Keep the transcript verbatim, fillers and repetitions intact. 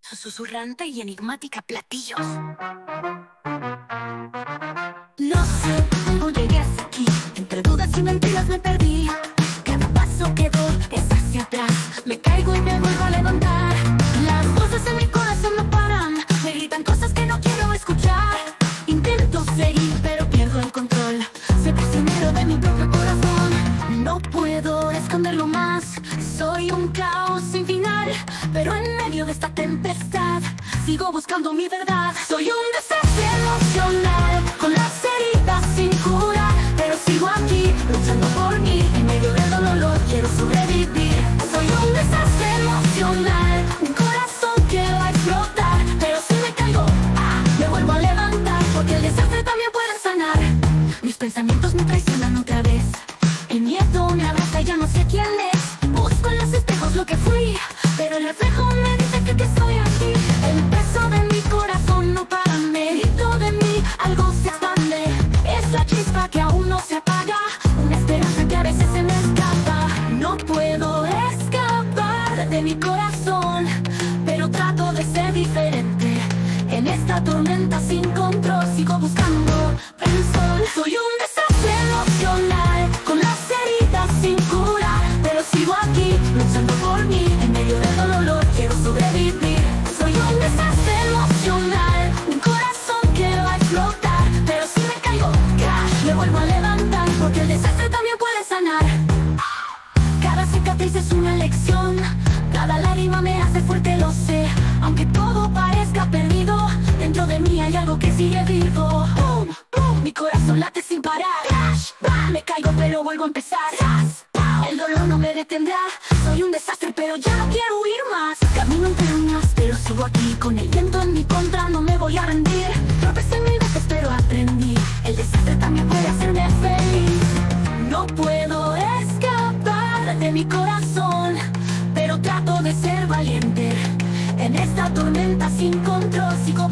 su susurrante y enigmática platillos. No sé cómo llegué hasta aquí, entre dudas y mentiras me perdí. Cada paso que doy es hacia atrás, me caigo y me vuelvo a levantar. Las voces en mi corazón no paran, me gritan cosas que no quiero escuchar. Intento seguir pero pierdo el control, soy prisionero de mi propio corazón. No puedo esconderlo más, soy un caos sin final, pero en medio de esta tempestad sigo buscando mi verdad. Soy un desastre emocional, con las heridas sin cura, pero sigo aquí, luchando por mí. En medio del dolor quiero sobrevivir. Soy un desastre emocional, un corazón que va a explotar, pero si me caigo, ah, me vuelvo a levantar, porque el desastre también puede sanar. Mis pensamientos me traicionan otra vez, el miedo me abraza y ya no sé quién es. Busco en los espejos lo que fui, pero el reflejo me dice que, que estoy aquí. El peso de mi corazón no para, me grito de mí, algo se expande. Es la chispa que aún no se apaga, una esperanza que a veces se me escapa. No puedo escapar de mi corazón, pero trato de ser diferente. En esta tormenta sin control sigo buscando el sol. Soy un desastre emocional, con las heridas sin cura, pero sigo aquí, luchando por mí. En medio del dolor quiero sobrevivir. Soy un desastre emocional, un corazón que va a explotar, pero si me caigo, crash, me vuelvo a levantar, porque el desastre también puede sanar. Cada cicatriz es una lección, cada lágrima me hace fuerte, lo sé. Aunque todo parezca perdido, dentro de mí hay algo que sigue vivo. Boom, boom, mi corazón late sin parar. Crash, bam, me caigo pero vuelvo a empezar. Zas, pow, el dolor no me detendrá. Soy un desastre pero ya no quiero huir más. Camino entre ruinas pero sigo aquí, con el viento en mi contra no me voy a rendir. Tropecé mil veces pero aprendí, el desastre también puede hacerme feliz. No puedo escapar de mi corazón, pero trato de ser valiente. En esta tormenta sin control sigo